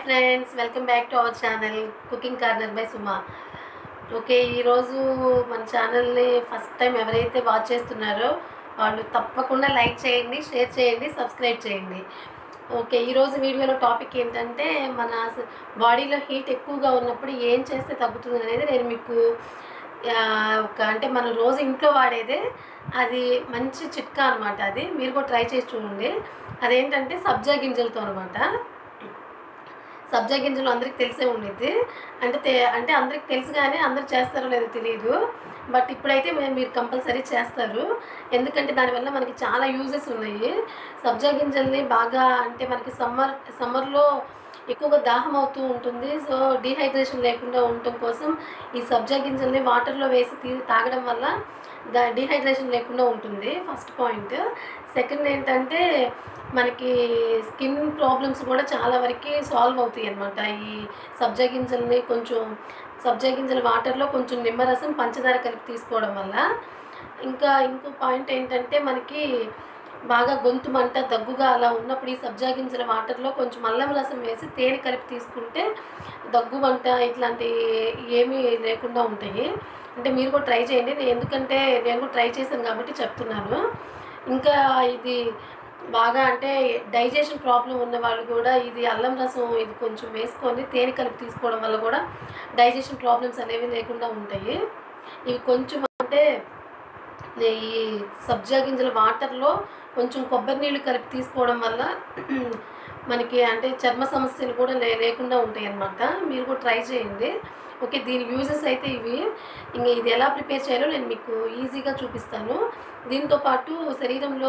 Friends, welcome back to our channel cooking corner by Suma. Okay, ఈరోజు మన ఛానల్ని first time ఎవరైతే వాచ్ చేస్తున్నారో వాళ్ళు తప్పకుండా లైక్ చేయండి, షేర్ చేయండి, సబ్స్క్రైబ్ చేయండి. ఓకే, ఈరోజు వీడియోలో టాపిక్ ఏంటంటే మన బాడీలో హీట్ ఎక్కువగా ఉన్నప్పుడు ఏం చేస్తే తగ్గుతుంది అనేది నేను మీకు అంటే మనం రోజు ఇంట్లో వాడేదే అది మంచి చిట్కా అనమాట. అది మీరు కూడా ట్రై చేసి చూడండి. అదేంటంటే సబ్జా గింజలతో అనమాట. సబ్జా గింజలు అందరికి తెలిసే ఉండిద్ది. అంటే అందరికి తెలుసు, కానీ అందరు చేస్తారో లేదో తెలియదు. బట్ ఇప్పుడైతే మీరు కంపల్సరీ చేస్తారు, ఎందుకంటే దానివల్ల మనకి చాలా యూజెస్ ఉన్నాయి. సబ్జా గింజల్ని బాగా అంటే మనకి సమ్మర్లో ఎక్కువగా దాహం అవుతూ ఉంటుంది. సో డీహైడ్రేషన్ లేకుండా ఉండటం కోసం ఈ సబ్జా గింజల్ని వాటర్లో వేసి తాగడం వల్ల డీహైడ్రేషన్ లేకుండా ఉంటుంది. First point. సెకండ్ ఏంటంటే మనకి స్కిన్ ప్రాబ్లమ్స్ కూడా చాలా వరకు సాల్వ్ అవుతాయి అన్నమాట. ఈ సబ్జా గింజల వాటర్లో కొంచెం నిమ్మరసం, పంచదార కలిపి తీసుకోవడం వల్ల. ఇంకో పాయింట్ ఏంటంటే మనకి బాగా గొంతు మంట, దగ్గుగా అలా ఉన్నప్పుడు ఈ సబ్జా గింజల వాటర్లో కొంచెం అల్లం రసం వేసి తేనె కలిపి తీసుకుంటే దగ్గు మంట ఇట్లాంటి ఏమీ లేకుండా ఉంటాయి. అంటే మీరు కూడా ట్రై చేయండి, ఎందుకంటే నేను కూడా ట్రై చేశాను కాబట్టి చెప్తున్నాను. ఇంకా ఇది బాగా అంటే డైజెషన్ ప్రాబ్లం ఉన్న వాళ్ళు కూడా ఇది అల్లం రసం ఇది కొంచెం వేసుకొని తేనె కలిపి తీసుకోవడం వల్ల కూడా డైజెషన్ ప్రాబ్లమ్స్ అనేవి లేకుండా ఉంటాయి. ఇవి కొంచెం అంటే ఈ సబ్జా గింజల వాటర్లో కొంచెం కొబ్బరి నీళ్ళు కలిపి తీసుకోవడం వల్ల మనకి అంటే చర్మ సమస్యలు కూడా లేకుండా ఉంటాయి అన్నమాట. మీరు కూడా ట్రై చేయండి. ఓకే, దీని యూజెస్ అయితే ఇవి. ఇంకా ఇది ఎలా ప్రిపేర్ చేయాలో నేను మీకు ఈజీగా చూపిస్తాను. దీంతోపాటు శరీరంలో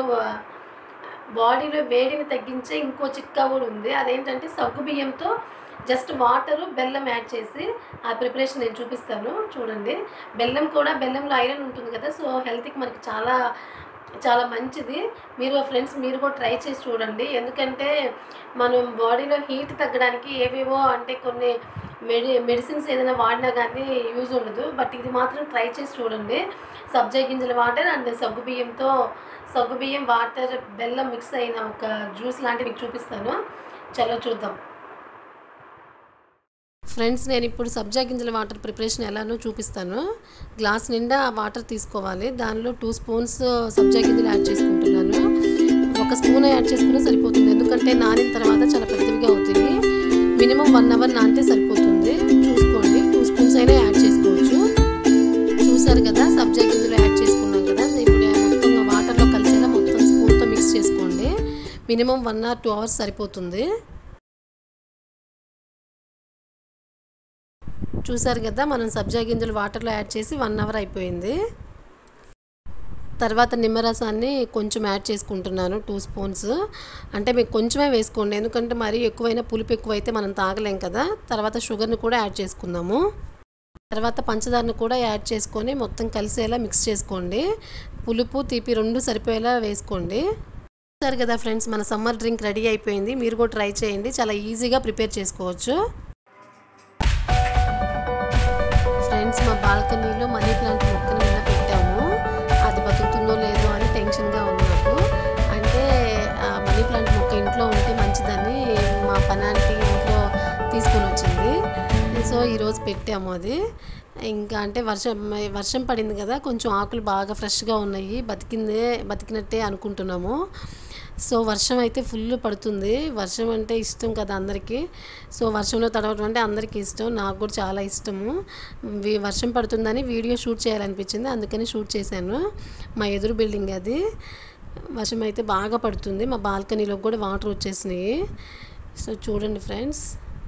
బాడీలో వేడిని తగ్గించే ఇంకో చిట్కా కూడా ఉంది. అదేంటంటే సగ్గుబియ్యంతో జస్ట్ వాటరు, బెల్లం యాడ్ చేసి ఆ ప్రిపరేషన్ నేను చూపిస్తాను, చూడండి. బెల్లంలో ఐరన్ ఉంటుంది కదా, సో హెల్త్కి మనకి చాలా చాలా మంచిది. మీరు కూడా ట్రై చేసి చూడండి. ఎందుకంటే మనం బాడీలో హీట్ తగ్గడానికి ఏవేవో అంటే కొన్ని మెడిసిన్స్ ఏదైనా వాడినా కానీ యూజ్ ఉండదు. బట్ ఇది మాత్రం ట్రై చేసి చూడండి. సబ్జా గింజల వాటర్ అండ్ సగ్గుబియ్యం వాటర్, బెల్లం మిక్స్ అయిన ఒక జ్యూస్ లాంటివి మీకు చూపిస్తాను. చలో చూద్దాం ఫ్రెండ్స్. నేను ఇప్పుడు సబ్జా గింజల వాటర్ ప్రిపరేషన్ ఎలానో చూపిస్తాను. గ్లాస్ నిండా వాటర్ తీసుకోవాలి. దానిలో 2 స్పూన్స్ సబ్జా గింజలు యాడ్ చేసుకుంటున్నాను. 1 స్పూన్ యాడ్ చేసుకున్నా సరిపోతుంది, ఎందుకంటే నానిన తర్వాత చాలా పెద్దవిగా అవుతుంది. మినిమం 1 అవర్ నానితే సరిపోతుంది. చూసుకోండి, 2 స్పూన్స్ అయినా యాడ్ చేసుకోవచ్చు. చూసారు కదా, సబ్జా గింజలు యాడ్ చేసుకున్నాం కదా. ఇప్పుడు మొత్తం వాటర్లో కలిసేలా మొత్తం స్పూన్తో మిక్స్ చేసుకోండి. మినిమం 1 or 2 అవర్స్ సరిపోతుంది. చూసారు కదా, మనం సబ్జా గింజలు వాటర్లో యాడ్ చేసి 1 అవర్ అయిపోయింది. తర్వాత నిమ్మరసాన్ని కొంచెం యాడ్ చేసుకుంటున్నాను, 2 స్పూన్స్. అంటే మీకు కొంచెమే వేసుకోండి, ఎందుకంటే మరీ ఎక్కువైనా పులుపు ఎక్కువైతే మనం తాగలేం కదా. తర్వాత షుగర్ని కూడా యాడ్ చేసుకుందాము. తర్వాత పంచదారను కూడా యాడ్ చేసుకొని మొత్తం కలిసేలా మిక్స్ చేసుకోండి. పులుపు, తీపి 2 సరిపోయేలా వేసుకోండి. చూసారు కదా ఫ్రెండ్స్, మన సమ్మర్ డ్రింక్ రెడీ అయిపోయింది. మీరు కూడా ట్రై చేయండి, చాలా ఈజీగా ప్రిపేర్ చేసుకోవచ్చు. ఫ్రెండ్స్, మా బాల్కనీలో మనీ ప్లాంట్ మొక్కను నిన్న పెట్టాము. అది బతుకుతుందో లేదో అని టెన్షన్గా ఉంది నాకు. అంటే మనీ ప్లాంట్ మొక్క ఇంట్లో ఉంటే మంచిదని మా పనానికి ఇంట్లో తీసుకొని వచ్చింది. సో ఈరోజు పెట్టాము అది. ఇంకా అంటే వర్షం పడింది కదా, కొంచెం ఆకులు బాగా ఫ్రెష్గా ఉన్నాయి. బతికినట్టే అనుకుంటున్నాము. సో వర్షం అయితే ఫుల్ పడుతుంది. వర్షం అంటే ఇష్టం కదా అందరికీ. సో వర్షంలో తడవడం అంటే అందరికీ ఇష్టం, నాకు కూడా చాలా ఇష్టము. వర్షం పడుతుందని వీడియో షూట్ చేయాలనిపించింది, అందుకని షూట్ చేశాను. మా ఎదురు బిల్డింగ్ అది. వర్షం అయితే బాగా పడుతుంది. మా బాల్కనీలో కూడా వాటర్ వచ్చేసినాయి. సో చూడండి ఫ్రెండ్స్.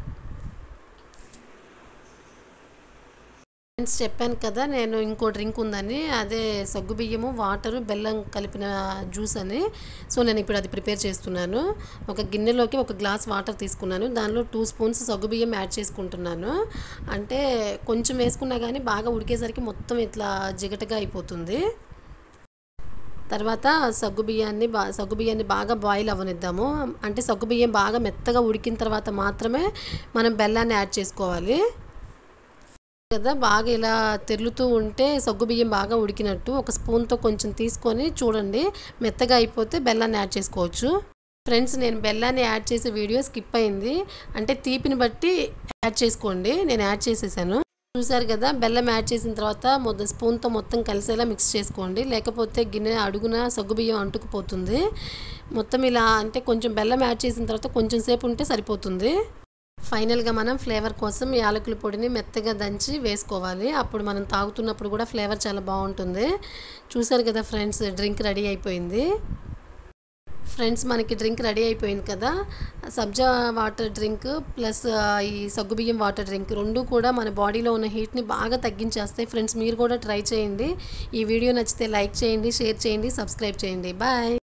చెప్పాను కదా నేను ఇంకో డ్రింక్ ఉందని, అదే సగ్గుబియ్యము, వాటరు, బెల్లం కలిపిన జ్యూస్ అని. సో నేను ఇప్పుడు అది ప్రిపేర్ చేస్తున్నాను. ఒక గిన్నెలోకి 1 గ్లాస్ వాటర్ తీసుకున్నాను. దానిలో 2 స్పూన్స్ సగ్గుబియ్యం యాడ్ చేసుకుంటున్నాను. అంటే కొంచెం వేసుకున్నా కానీ బాగా ఉడికేసరికి మొత్తం ఇట్లా జిగటగా అయిపోతుంది. తర్వాత సగ్గుబియ్యాన్ని బాగా బాయిల్ అవ్వనిద్దాము. అంటే సగ్గుబియ్యం బాగా మెత్తగా ఉడికిన తర్వాత మాత్రమే మనం బెల్లాన్ని యాడ్ చేసుకోవాలి కదా. బాగా ఇలా తెరులుతూ ఉంటే సగ్గుబియ్యం బాగా ఉడికినట్టు. 1 స్పూన్తో కొంచెం తీసుకొని చూడండి, మెత్తగా అయిపోతే బెల్లాన్ని యాడ్ చేసుకోవచ్చు. ఫ్రెండ్స్, నేను బెల్లాన్ని యాడ్ చేసే వీడియో స్కిప్ అయింది. అంటే తీపిని బట్టి యాడ్ చేసుకోండి. నేను యాడ్ చేసేసాను. చూసారు కదా, బెల్లం యాడ్ చేసిన తర్వాత స్పూన్తో మొత్తం కలిసేలా మిక్స్ చేసుకోండి. లేకపోతే గిన్నె అడుగున సగ్గుబియ్యం అంటుకుపోతుంది. మొత్తం ఇలా అంటే కొంచెం బెల్లం యాడ్ చేసిన తర్వాత కొంచెం సేపు ఉంటే సరిపోతుంది. ఫైనల్గా మనం ఫ్లేవర్ కోసం యాలకుల పొడిని మెత్తగా దంచి వేసుకోవాలి. అప్పుడు మనం తాగుతున్నప్పుడు కూడా ఫ్లేవర్ చాలా బాగుంటుంది. చూసారు కదా ఫ్రెండ్స్, డ్రింక్ రెడీ అయిపోయింది. ఫ్రెండ్స్, మనకి డ్రింక్ రెడీ అయిపోయింది కదా. సబ్జా వాటర్ డ్రింక్ ప్లస్ ఈ సగ్గుబియ్యం వాటర్ డ్రింక్ రెండు కూడా మన బాడీలో ఉన్న హీట్ని బాగా తగ్గించేస్తాయి. ఫ్రెండ్స్, మీరు కూడా ట్రై చేయండి. ఈ వీడియో నచ్చితే లైక్ చేయండి, షేర్ చేయండి, సబ్స్క్రైబ్ చేయండి. బాయ్.